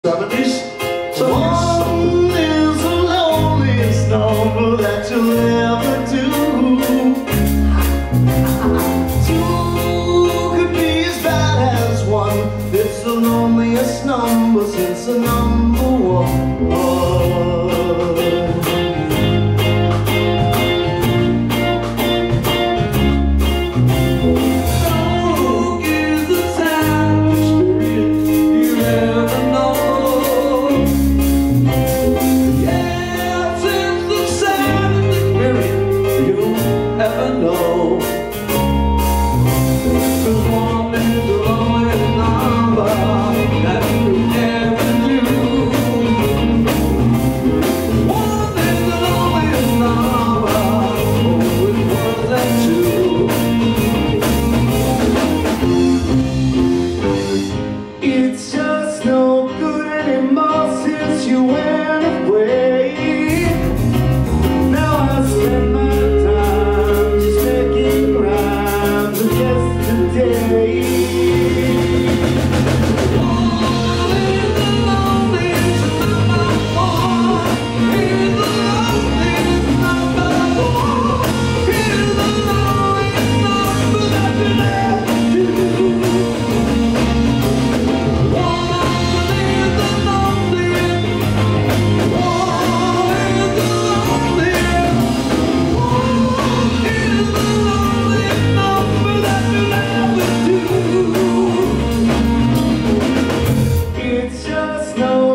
70s. One is the loneliest number that you'll ever do. Two could be as bad as one. It's the loneliest number since the number one. It's just no good anymore since you went away. Now I spend my time just making rhymes of yesterday. No